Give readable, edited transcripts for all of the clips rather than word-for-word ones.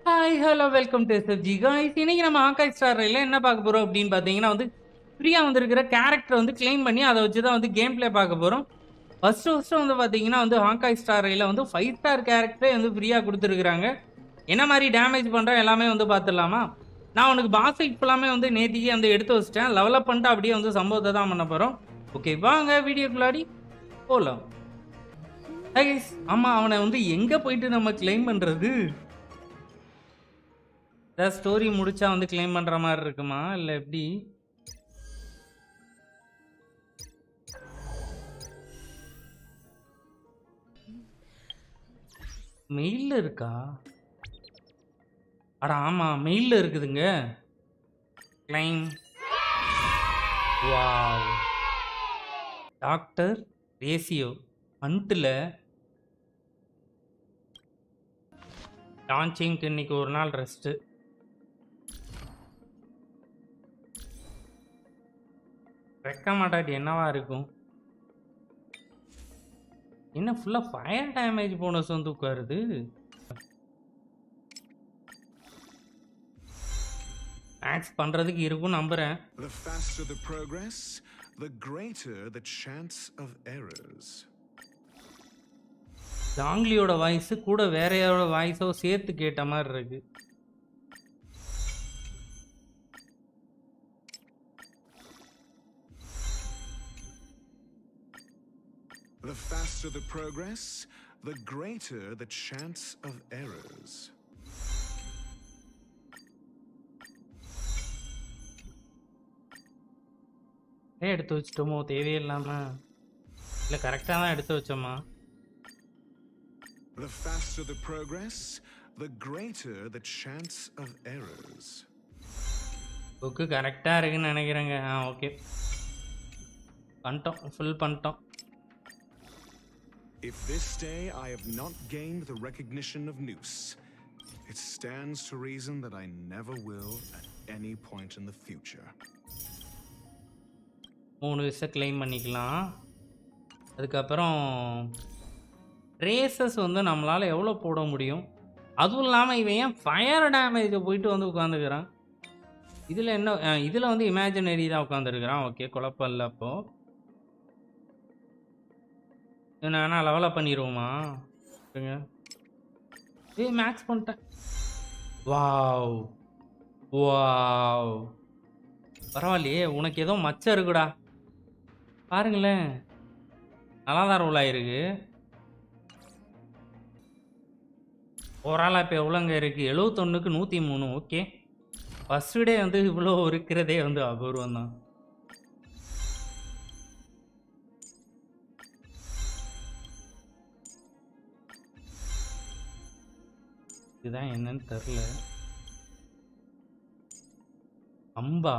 Hi hello welcome to SFG guys. இன்னைக்கு நம்ம ஹாங்காய் star ரயில்ல என்ன பார்க்க போறோம் அப்படின்னு பார்த்தீங்கன்னா ஃப்ரீயா வந்திருக்கிற கேரக்டர் கிளைம் பண்ணி அதை வச்சு தான் கேம் பிளே பார்க்க போறோம். ஃபர்ஸ்ட் பார்த்தீங்கன்னா ஹாங்காய் ஸ்டார் ரயில்ல 5 ஸ்டார் கேரக்டரே ஃப்ரீயா கொடுத்துருக்காங்க. என்ன மாதிரி டேமேஜ் பண்றோம் எல்லாமே பார்த்துடலாமா? நான் உனக்கு பாஸ் ஃபைட் எல்லாமே நேத்திக்கு எடுத்து வச்சிட்டேன். லெவலப் பண்ணிட்டு அப்படியே சம்பவத்தை தான் பண்ண போறோம். ஓகே வாங்க வீடியோக்குள்ளாடி போகலாம். ஆமா அவனை எங்க போயிட்டு நம்ம கிளைம் பண்றது? ஸ்டோரி முடிச்சா கிளைம் பண்ற மாதிரி இருக்குமா இல்ல எப்படி? மெயில்ல இருக்கா? அட ஆமா மெயில்ல இருக்குதுங்க. கிளைம் வாவ் டாக்டர் ரேசியோ மந்த்ல லான்ச்சிங்க்கு இன்னைக்கு ஒரு நாள் ரெஸ்ட். வைக்க மாட்டாட்டி என்னவா இருக்கும்? என்ன ஃபுல்லா ஃபயர் டேமேஜ் போனஸ் உட்காருது. மேக்ஸ் பண்றதுக்கு இருக்கும் நம்புறேன். The faster the progress, the greater the chance of errors. ஜாங்லியோட வாய்ஸ் கூட வேற யாரோட வாய்ஸோ சேர்த்து கேட்ட மாதிரி இருக்கு. The faster the progress, the greater the chance of errors. எடுத்து வச்சிட்டோமோ தேவையில்லாம? இல்ல கரெக்டா தான் எடுத்து வச்சோமா? The faster the progress, the greater the chance of errors. Book கரெக்டா இருக்குன்னு நினைக்கிறேங்க. ஓகே பண்ணிட்டோம், ஃபுல் பண்ணிட்டோம். If this day I have not gained the recognition of Noose, it stands to reason that I never will at any point in the future. 3 விஷயம் claim பண்ணிக்கலாம். அதுக்கப்புறம் races நம்மளால் எவ்வளோ போட முடியும்? அதுவும் இல்லாமல் இவன் ஏன் ஃபயர் டேமேஜை போயிட்டு உட்காந்துக்கிறான்? இதில் என்ன இதில் இமேஜினரி தான் உட்காந்துருக்கிறான். ஓகே குழப்பம் இல்லை. அப்போது என்ன வேணா லெவலப் பண்ணிடுவோமா? மேக்ஸ் பண்ணிட்டேன். வாவ் வாவ் பரவாயில்லையே. உனக்கு ஏதோ மச்சம் இருக்குடா பாருங்களேன். நல்லா தான் ரோல் ஆயிருக்கு. ஓவராலாக இப்போ எவ்வளோங்க இருக்குது? 71க்கு 103. ஓகே ஃபஸ்ட்டு டே இவ்வளோ இருக்கிறதே அபூர்வம் தான். இதுதான் என்னன்னு தெரில. அம்பா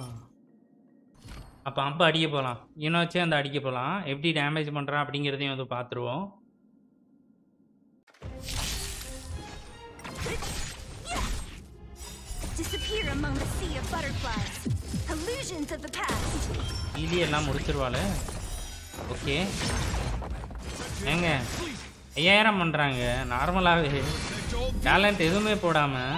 அப்போ அம்பா அடிக்க போகலாம். இன்னும் வச்சு அடிக்க போகலாம். எப்படி டேமேஜ் பண்ணுறான் அப்படிங்கிறதையும் பார்த்துருவோம். எல்லாம் முடிச்சிருவாள். ஓகே ஏங்க 5000 பண்ணுறாங்க நார்மலாகவே. டேலண்ட் எதுவுமே போடாமல்.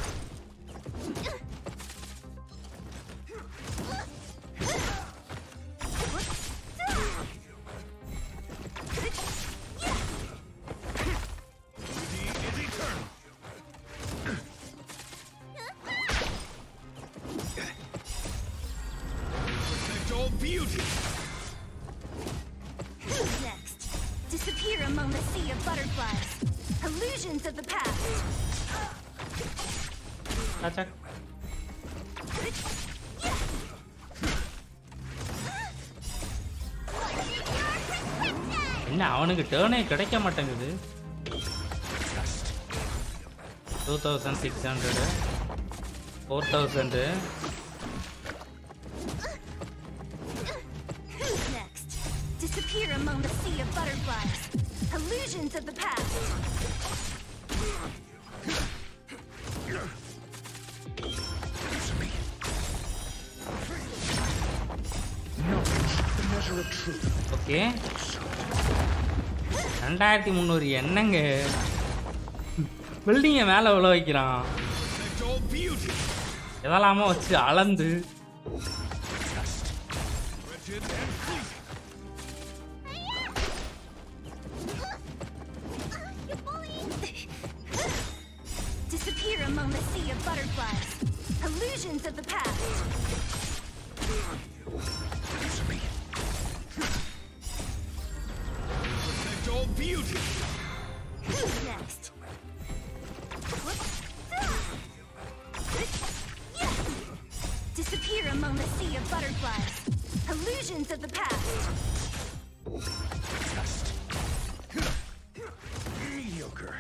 Disappear among the sea of butterflies. Illusions of the past. என்ன அவனுக்கு டர்னே கிடைக்க மாட்டேங்குது. 2600 4000. Disappear among the sea of butterflies. Illusions of the past. Okay. 2300 என்னங்க? பில்டிங்கை மேலே உள்ள வைக்கிறான். எதெல்லாமோ வச்சு அளந்து Disappear among the sea of butterflies. Illusions of the past. Protect all beauty. Who's next? Disappear among the sea of butterflies. Illusions of the past. Mediocre.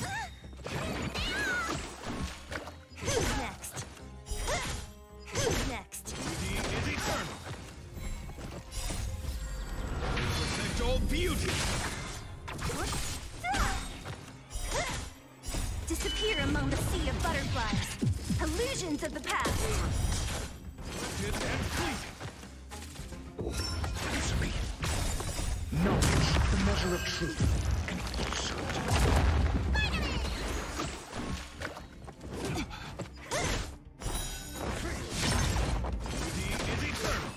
Who's next? Who's next? Beauty is eternal. Protect all beauty. Disappear among the sea of butterflies. Illusions of the past. Rigid and fleeting. Answer me. Knowledge, the measure of truth, and falsehood. Beauty is eternal.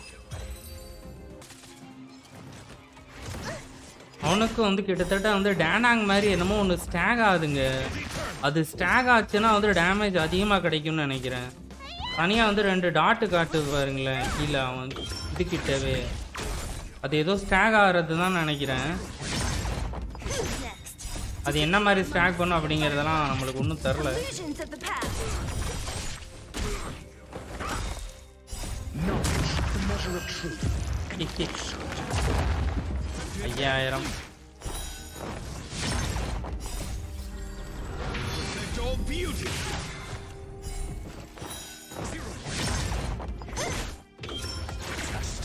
அவனுக்கு வந்து கிட்டத்தட்ட வந்து டேனாங் மாதிரி என்னமோ ஒன்று stock ஆகுதுங்க. அது stock ஆச்சுன்னா வந்து டேமேஜ் அதிகமாக கிடைக்கும்னு நினைக்கிறேன். தனியாக வந்து 2 டாட்டு காட்டு பாருங்களேன் கீழே அவன் இதுக்கிட்டவே. அது ஏதோ ஸ்டாக் ஆகிறது தான் நினைக்கிறேன். Who's next? அது என்ன மாதிரி ஸ்டாக் பண்ணும் அப்படிங்கிறதெல்லாம் நம்மளுக்கு ஒன்றும் தெரில. Illusions of the past. Knowledge, the measure of truth, and 5000. protect all beauty. 0 points. Test.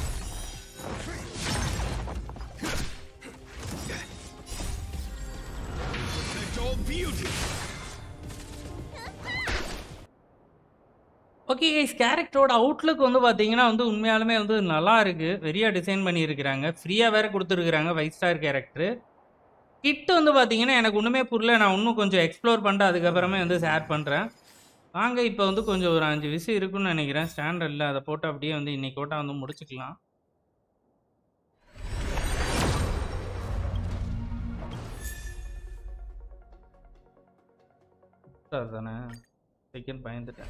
Protect all beauty. Okay guys, கேரக்டரோட அவுட்லுக் வந்து பார்த்தீங்கன்னா வந்து உண்மையாலுமே வந்து நல்லா இருக்கு. வெறியா டிசைன் பண்ணியிருக்கிறாங்க. ஃப்ரீயாக வேற கொடுத்துருக்குறாங்க 5 ஸ்டார் கேரக்டரு. கிட் வந்து பார்த்தீங்கன்னா எனக்கு ஒன்றுமே புரியல. நான் இன்னும் கொஞ்சம் எக்ஸ்ப்ளோர் பண்ணிட்டு அதுக்கப்புறமே வந்து ஷேர் பண்ணுறேன். வாங்க இப்போ வந்து கொஞ்சம் ஒரு 5 விஷயம் இருக்குன்னு நினைக்கிறேன் ஸ்டாண்டர்டில். அதை போட்டு அப்படியே வந்து இன்னைக்கு கோட்டா வந்து முடிச்சுக்கலாம். தானே செகண்ட் பயந்துட்டேன்.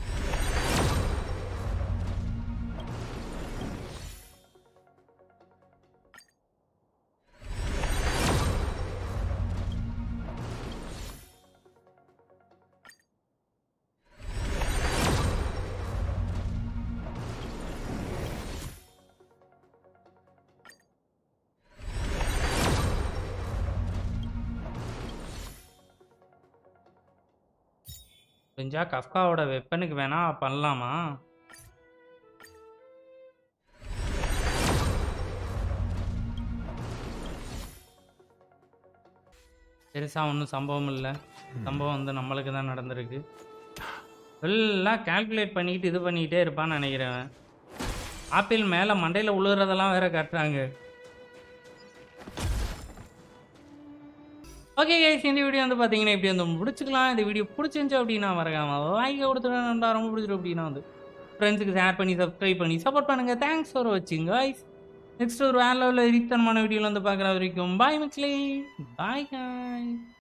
கொஞ்சா கஃப்காவோட வெப்பனுக்கு வேணா பண்ணலாமா? பெருசாக ஒன்றும் சம்பவம் இல்லை. சம்பவம் வந்து நம்மளுக்கு தான் நடந்திருக்கு. எல்லாம் கால்குலேட் பண்ணிக்கிட்டு இது பண்ணிக்கிட்டே இருப்பான்னு நினைக்கிறேன். ஆப்பிள் மேலே மண்டையில் உழுறதெல்லாம் வேற காட்டுறாங்க. ஓகே கைஸ், இந்த வீடியோ வந்து பார்த்தீங்கன்னா இப்படி வந்து முடிச்சுக்கலாம். இந்த வீடியோ பிடிச்சிருந்துச்சு அப்படின்னா மறக்காம லைக் கொடுத்துட்டு நண்பா. ரொம்ப பிடிச்சிரும் அப்படின்னா வந்து ஃப்ரெண்ட்ஸுக்கு ஷேர் பண்ணி சப்ஸ்கிரைப் பண்ணி சப்போர்ட் பண்ணுங்கள். தேங்க்ஸ் ஃபார் வாட்சிங் கைஸ். நெக்ஸ்ட் ஒரு வேற லெவலில் ரீத்தனமான வீடியோவில் வந்து பார்க்குற வரைக்கும் பாய் மக்களே. Bye guys.